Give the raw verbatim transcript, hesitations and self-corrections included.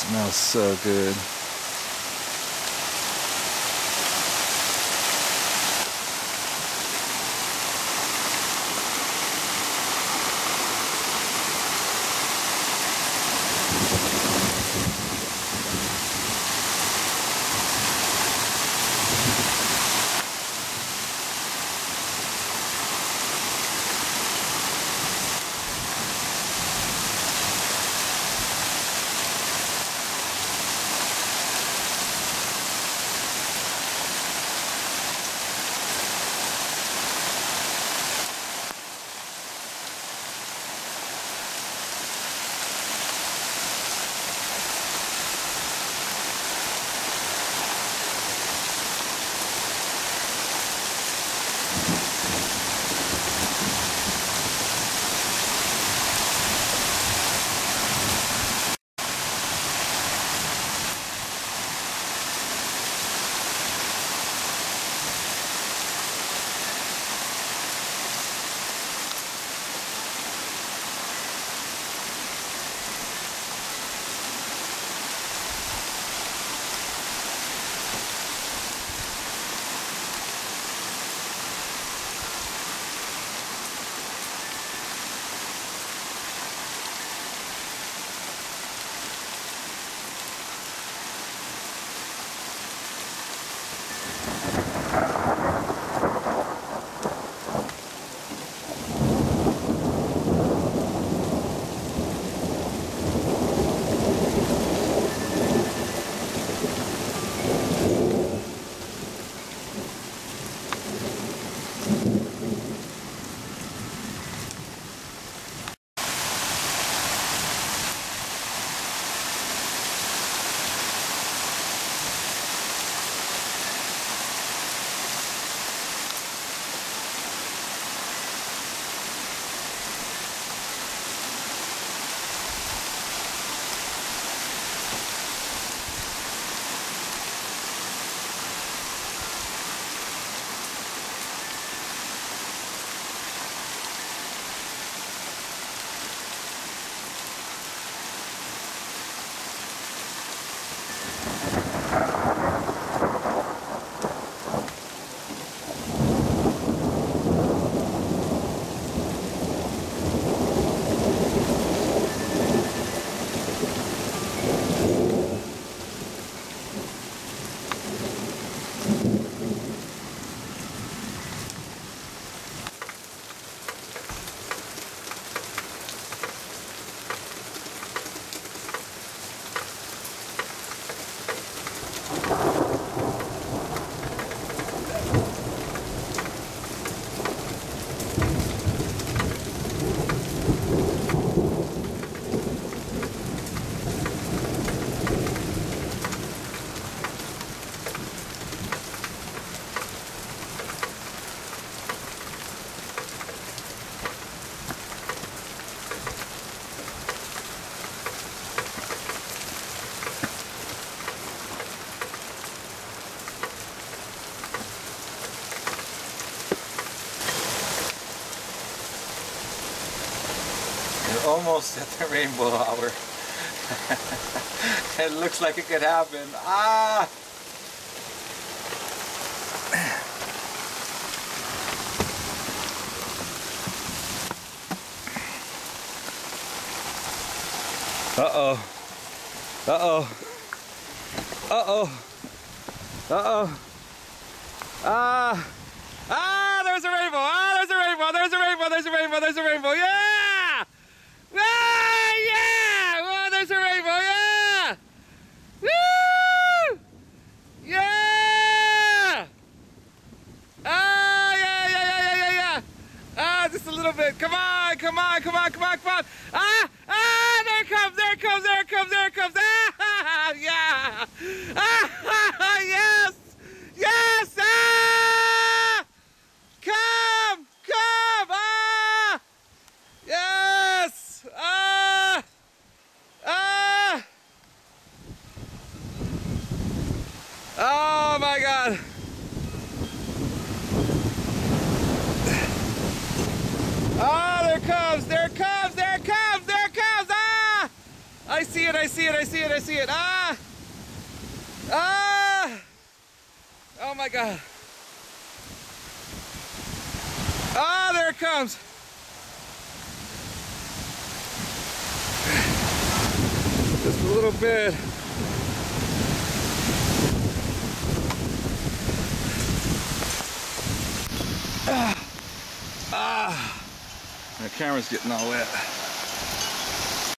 Smells so good. Almost at the rainbow hour. It looks like it could happen. Ah! Uh-oh. Uh-oh. Uh-oh. Uh-oh. Ah! Ah! There's a rainbow! Ah! There's a rainbow! There's a rainbow! There's a rainbow! There's a rainbow! Yeah! Ah! Yeah! Oh, there's a rainbow! Yeah! Woo! Yeah! Ah! Yeah! Yeah! Yeah! Yeah! Yeah! Yeah! Ah! Just a little bit. Come on! Come on! Come on! Come on! Come on! Ah! Ah! There it comes! There it comes! There it comes! There it comes! Ah! Yeah! Ah! Yes! Yes! Ah! Come! Come! Ah! Yes! Ah! Ah! Oh my God! Ah! There it comes! There it comes! There it comes! There it comes! Ah! I see it! it, I see it, I see it, I see it. Ah! Ah! Oh my God. Ah, there it comes. Just a little bit. Ah. Ah. My camera's getting all wet.